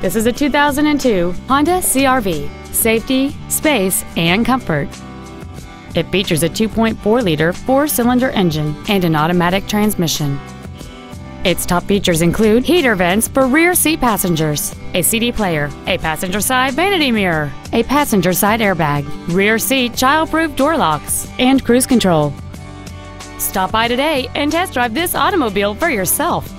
This is a 2002 Honda CR-V. Safety, space, and comfort. It features a 2.4-liter four-cylinder engine and an automatic transmission. Its top features include heater vents for rear seat passengers, a CD player, a passenger side vanity mirror, a passenger side airbag, rear seat child-proof door locks, and cruise control. Stop by today and test drive this automobile for yourself.